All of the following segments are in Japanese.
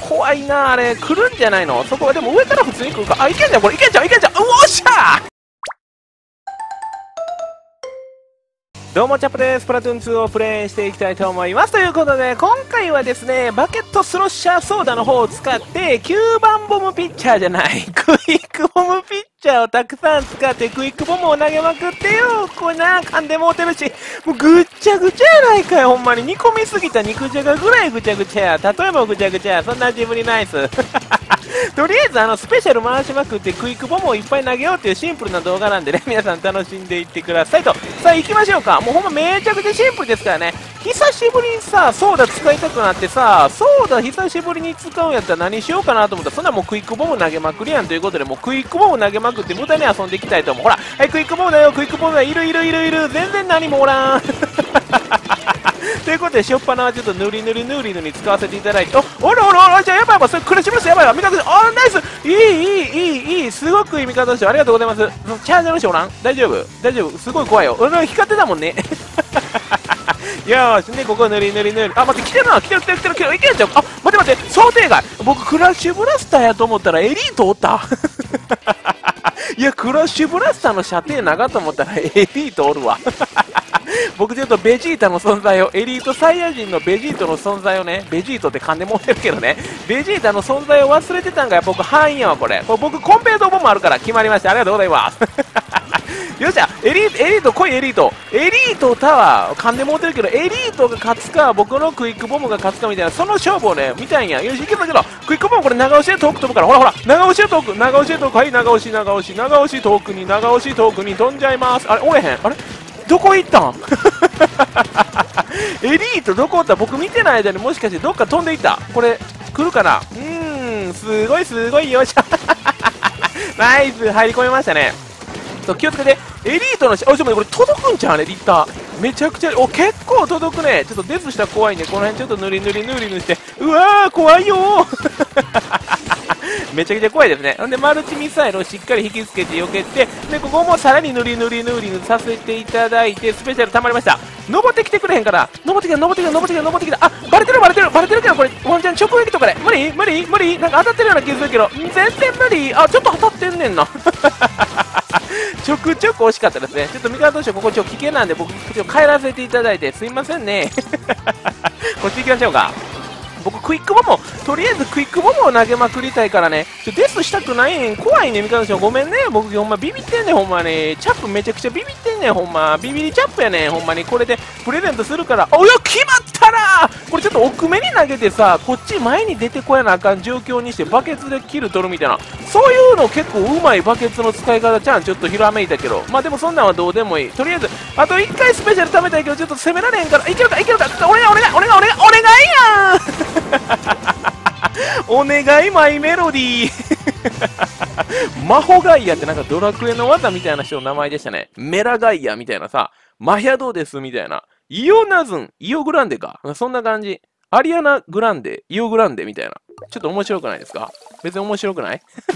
怖いな、あれ。来るんじゃないの？そこはでも上から普通に来るか。あ、いけんじゃん、これ。いけんじゃん、いけんじゃん。うおっしゃー。どうもチャップです。プラトゥーン2をプレイしていきたいと思います。ということで、今回はですね、バケットスロッシャーソーダの方を使って、9番ボムピッチャーじゃない、クイックボムピッチャーをたくさん使って、クイックボムを投げまくってよ。これな、噛んでもうてるし、もうぐっちゃぐちゃやないかい、ほんまに。煮込みすぎた肉じゃがぐらいぐちゃぐちゃや。例えばぐちゃぐちゃや。そんなジブリナイス。とりあえずスペシャル回しまくってクイックボムをいっぱい投げようっていうシンプルな動画なんでね、皆さん楽しんでいってくださいと。さあ行きましょうか。もうほんまめちゃくちゃシンプルですからね。久しぶりにさ、ソーダ使いたくなってさ、ソーダ久しぶりに使うんやったら何しようかなと思ったら、そんなもうクイックボム投げまくりやんということで、もうクイックボム投げまくって無駄に遊んでいきたいと思う。ほら、はい、クイックボムだよ、クイックボムだよ、いるいるいるいる、全然何もおらん。ということで、しょっぱなはちょっとぬりぬりぬりぬり使わせていただいて、おらおらおら、じゃあやばいやばい、それクラッシュブレスやばいわ、味方で、あ、ナイス、いい、すごくいい味方でした。ありがとうございます。チャージャーの人おらん？大丈夫大丈夫、すごい怖いよ。光ってたもんね。よーし、ね、ここぬりぬりぬり。あ、待って、来てるな、来てる、いけんちゃう。あ、待って、想定外。僕、クラッシュブラスターやと思ったらエリートおった。いや、クラッシュブラスターの射程長と思ったらエリートおるわ。僕ちょっとベジータの存在を、エリートサイヤ人のベジートの存在をね、ベジートって噛んでもってるけどね、ベジータの存在を忘れてたんが僕範囲やわ、これ僕コンペイトボムあるから決まりました。ありがとうございます。よっしゃ、エリート来い、エリートタワー噛んでもうてるけど、エリートが勝つか僕のクイックボムが勝つかみたいな、その勝負をね見たいんや。よし、いけたけど、クイックボムこれ長押しで遠く飛ぶから、ほらほら、長押しで遠く、はい、長押し遠くに、長押し遠くに飛んじゃいます。あれ、おれへん、あれどこ行ったん？エリートどこおった？僕見てない間にもしかしてどっか飛んでいった？これ来るかな？すごい、よっしゃ。ナイス、入り込みましたね。気をつけて、エリートのちょっとこれ届くんちゃうね、リッター。めちゃくちゃ、結構届くね。ちょっとデスしたら怖いんで、この辺ちょっとぬりぬりして、うわー、怖いよー。めちゃくちゃ怖いですね。ほんで、マルチミサイルをしっかり引きつけて避けて、で、ここもさらにぬりさせていただいて、スペシャル溜まりました。登ってきてくれへんから、登ってきた。あ、バレてるけど、これ、ワンちゃん直撃とかで、無理なんか当たってるような気するけど、全然無理。あ、ちょっと当たってんねんな。ちょくちょく惜しかったですね。ちょっと味方としてここ危険なんで、僕、帰らせていただいて、すいませんね。こっち行きましょうか。僕クイックボムを、とりあえずクイックボムを投げまくりたいからね、デスしたくないねん。怖いねん、味方の人。ごめんね。僕ほんまビビってんねん、ほんまに。チャップめちゃくちゃビビってんねん、ほんま。ビビりチャップやねん、ほんまに。これでプレゼントするから。およ、決まったなー。これちょっと奥目に投げてさ、こっち前に出てこやなあかん状況にしてバケツでキル取るみたいな。そういうの結構うまいバケツの使い方ちゃん、ちょっとひらめいたけど。まあでもそんなんはどうでもいい。とりあえず、あと1回スペシャル貯めたいけど、ちょっと攻められへんから。いけるか。お願いやん。お願いマイメロディー。マホガイアってなんかドラクエの技みたいな人の名前でしたね。メラガイアみたいなさ、マヒャドですみたいな。イオナズン、イオグランデか。そんな感じ。アリアナグランデ、イオグランデみたいな。ちょっと面白くないですか？別に面白くない？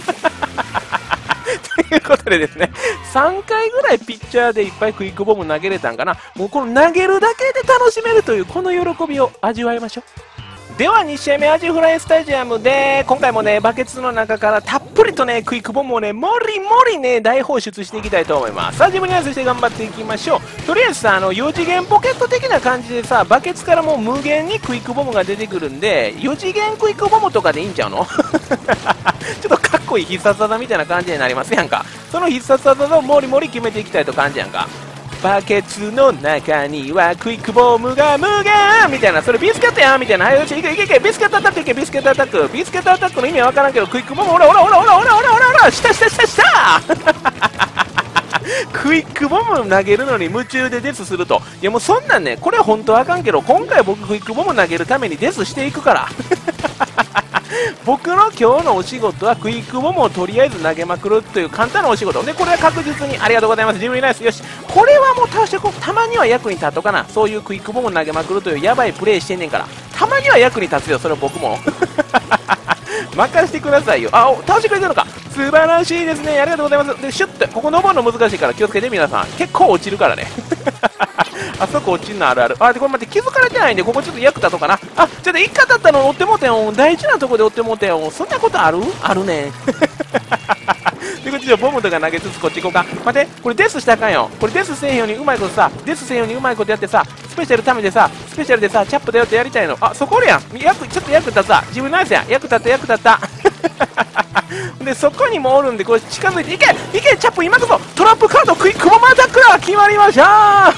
ということでですね、3回ぐらいピッチャーでいっぱいクイックボム投げれたんかな。もうこの投げるだけで楽しめるというこの喜びを味わいましょう。では2試合目アジフライスタジアムで今回もねバケツの中からたっぷりとねクイックボムをねもりね大放出していきたいと思います。さあ自分に合わせて頑張っていきましょう。とりあえずさ4次元ポケット的な感じでさバケツからもう無限にクイックボムが出てくるんで4次元クイックボムとかでいいんちゃうの？ちょっとかっこいい必殺技みたいな感じになりますやんか。その必殺技をもり決めていきたいと感じやんか。バケツの中にはクイックボムが無限みたいな、それビスケットやんみたいな。はい、よし、いけ、ビスケットアタック、ビスケットアタックの意味はわからんけど、クイックボム、ほら、下クイックボム投げるのに夢中でデスすると。いやもうそんなんね、これは本当はあかんけど、今回僕クイックボム投げるためにデスしていくから。僕の今日のお仕事はクイックボムをとりあえず投げまくるという簡単なお仕事で、これは確実にありがとうございます。ジムリーナイス。よし、これはもう倒してこう。たまには役に立とうかな。そういうクイックボムを投げまくるというやばいプレイしてんねんから、たまには役に立つよ。それは僕も任してくださいよ。あ、倒してくれてるのか。素晴らしいですね。ありがとうございます。でシュッてここ登るの難しいから気をつけて皆さん。結構落ちるからね。あそこ落ちるのあるある。あ、でこれ待って、気づかれてないんでここちょっと役立とうかな。あ、 ちょっと一回だったの追ってもうてよ。大事なとこで追ってもうてよ。そんなことあるねん。ということで、ボムとか投げつつこっち行こうか。待って、これデスしたらあかんよ。これデスせんようにうまいことさ、デスせんようにうまいことやってさ、スペシャルためてさ、スペシャルでさ、チャップだよってやりたいの。あ、そこおるやん。ちょっと役立つわ。自分ナイスや。役立った、役立った。で、そこにもおるんで、これ近づいて、いけチャップ今こそ、トラップカードクイックボムアタックだ決まりました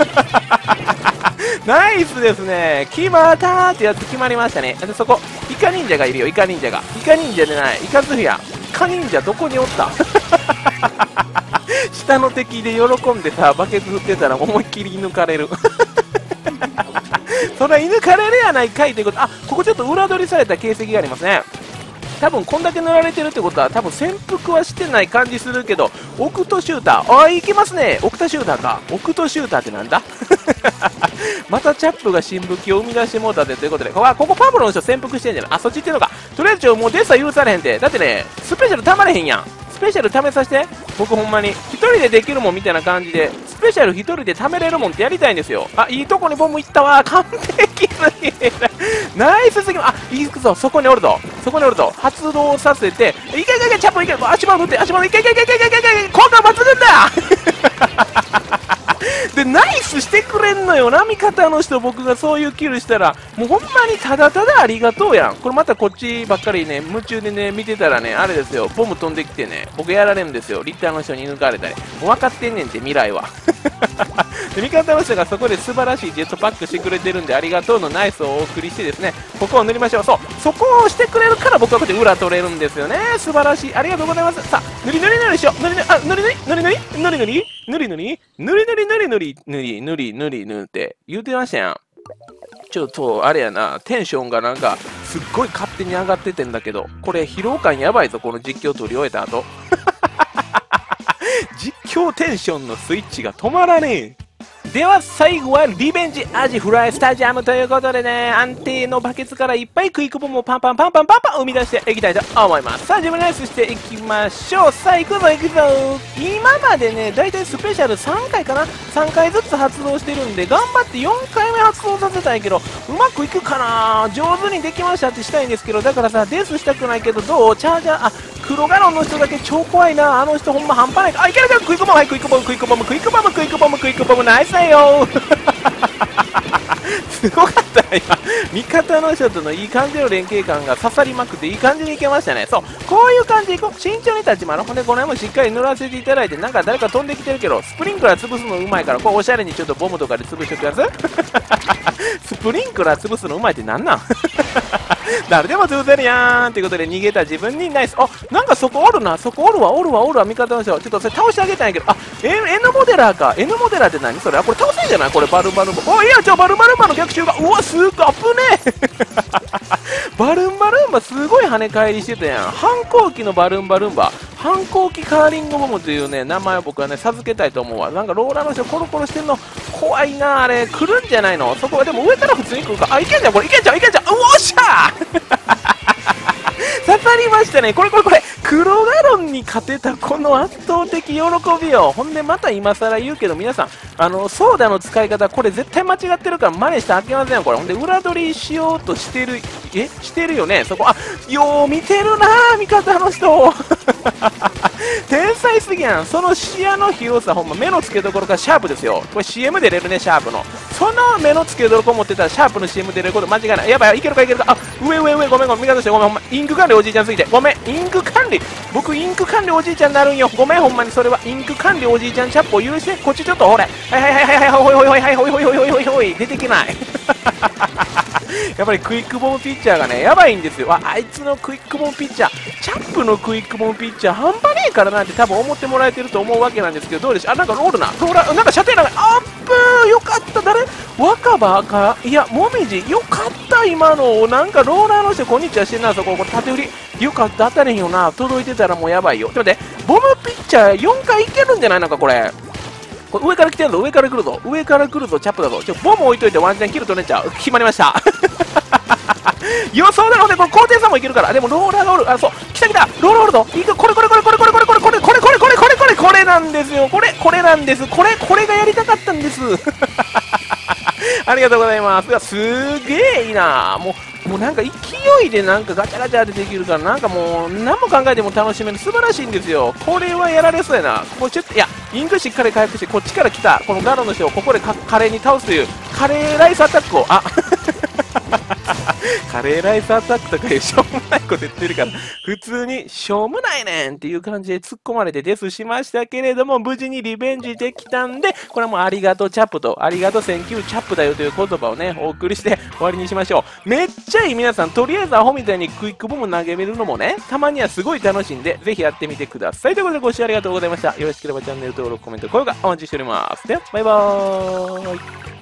ナイスですね。決まったーってやつ決まりましたね。で、そこ、イカ忍者がいるよ、イカ忍者が。イカ忍者でない、イカズフや。イカ忍者どこにおった下の敵で喜んでさ、バケツ振ってたら思いっきり射抜かれる。それは射抜かれるやないかいということ。あ、ここちょっと裏取りされた形跡がありますね。多分こんだけ塗られてるってことは多分潜伏はしてない感じするけど、オクトシューター、ああ、いきますね。オクタシューターか。オクトシューターってなんだまたチャップが新武器を生み出してもうたでということで、ここパブロの人潜伏してんじゃない。あ、そっち行ってるのか。とりあえずもうデスは許されへんて。だってね、スペシャルたまれへんやん。スペシャル試させて。僕ほんまに一人でできるもんみたいな感じで、スペシャル一人で貯めれるもんってやりたいんですよ。あ、いいとこにボムいったわ。完璧すぎる。ナイスすぎる。あ、いくぞ。そこにおるぞ。発動させて、いけチャップいけ。足場打って、いけ効果抜群だで、ナイスしてくれんのよな、味方の人。僕がそういうキルしたら、もうほんまにただただありがとうやん。これまたこっちばっかりね、夢中でね、見てたらね、あれですよ、ボム飛んできてね、僕やられるんですよ。リッターの人に抜かれたり。もう分かってんねんって、未来は。で、味方の人がそこで素晴らしいジェットパックしてくれてるんで、ありがとうのナイスをお送りしてですね、ここを塗りましょう。そう、そこをしてくれるから僕はこうやって裏取れるんですよね。素晴らしい。ありがとうございます。さあ、塗りしよう。塗りって言うてましたやん。ちょっとあれやな、テンションがなんかすっごい勝手に上がっててんだけど、これ疲労感やばいぞ、この実況取り終えた後。実況テンションのスイッチが止まらねえ。では最後はリベンジアジフライスタジアムということでね、安定のバケツからいっぱいクイックボムをパンパン生み出していきたいと思います。さあ自分ナイスしていきましょう。さあ行くぞ。今までね、だいたいスペシャル3回かな、3回ずつ発動してるんで、頑張って4回目発動させたいけど、うまくいくかな。上手にできましたってしたいんですけど、だからさ、デスしたくないけど、どうチャージャー、あ、黒ガロンの人だけ超怖いな。あの人ほんま半端ないか。あ、いけるクイックボム、はい、クイックボム、ナイスだよ。すごかった今。味方の人とのいい感じの連携感が刺さりまくっていい感じにいけましたね。そう、こういう感じでいこう。慎重に立ち回ろう。ほんでこの辺もしっかり塗らせていただいて、なんか誰か飛んできてるけど、スプリンクラー潰すのうまいから、こうおしゃれにちょっとボムとかで潰しておくやつ。スプリンクラー潰すのうまいってなんなん誰でも潰せるやんということで逃げた自分にナイス。あ、なんかそこおるな。おるわ味方の人。ちょっとそれ倒してあげたんやけど、あ、N モデラーか。N モデラーって何それ。あ、これ倒せんじゃないこれ。バルンバルンバ。おいや、バルンバルンバの逆襲が。うわ、すごい危ねえ。バルンバルンバすごい跳ね返りしてたやん。反抗期のバルンバルンバ。反抗期カーリングボムというね、名前を僕はね、授けたいと思うわ。なんかローラーの人コロコロしてんの怖いな。あれ来るんじゃないの。そこはでも上から普通に来るか。あ、いけんじゃんこれ。いけんじゃんうおっしゃー刺さりましたね。これ黒ガロンに勝てたこの圧倒的喜びよ。ほんでまた今更言うけど、皆さんソーダの使い方これ絶対間違ってるから真似してあげませんよこれ。ほんで裏取りしようとしてるよねそこ。あ、よう見てるなー味方の人。天才すぎやん。その視野の広さ、ほんま目の付けどころがシャープですよ。これ CM 出れるね、シャープの。その目の付けどころ持ってたらシャープの CM 出れること間違いない。やばい、いけるか。あ、上、ごめん、味方の人ごめん、ほんまインク管理おじいちゃんすぎてごめん。インク管理、僕インク管理おじいちゃんになるんよ。ごめん、ほんまにそれはインク管理おじいちゃんチャップを許して。こっちちょっとほれ、ほい出てきない。やっぱりクイックボムピッチャーがね、やばいんですよ。あいつのクイックボムピッチャー、チャップのクイックボムピッチャー、半端ねえからなんて多分思ってもらえてると思うわけなんですけど、どうでしょう。あ、なんかローラー、なんか射程長い。アップよかった。誰若葉か、いや、もみじ、よかった、今の。なんかローラーの人、こんにちはしてんな、そこ、縦振り。よかった、当たれへんよな。届いてたらもうやばいよ。ちょっと待って、ボムピッチャー4回いけるんじゃないなんかこれ。上から来てるぞ、上から来るぞ、チャップだぞ。ボム置いといてワンチャンキル取れちゃう。決まりました。予想なので、これ高低差もいけるから。でもローラーがおる。あ、そう、来た、ローラーおるぞ。いく、これなんですよ。これなんです。これがやりたかったんです。 ありがとうございます。うわ、すげえいいな。もうなんか勢いでなんかガチャガチャってできるから、なんかもう何も考えても楽しめる、素晴らしいんですよ。これはやられそうやな。これちょっと、いや、インクしっかり回復して、こっちから来た、このガロの人をここで華麗に倒すという、カレーライスアタックを、カレーライスアタックとかいうしょうもないこと言ってるから、普通にしょうもないねんっていう感じで突っ込まれてデスしましたけれども、無事にリベンジできたんで、これはもうありがとうチャップと、ありがとうセンキューチャップだよという言葉をね、お送りして終わりにしましょう。めっちゃいい皆さん、とりあえずアホみたいにクイックボム投げれるのもね、たまにはすごい楽しいんで、ぜひやってみてください。ということでご視聴ありがとうございました。よろしければチャンネル登録、コメント、高評価お待ちしております。では、バイバーイ。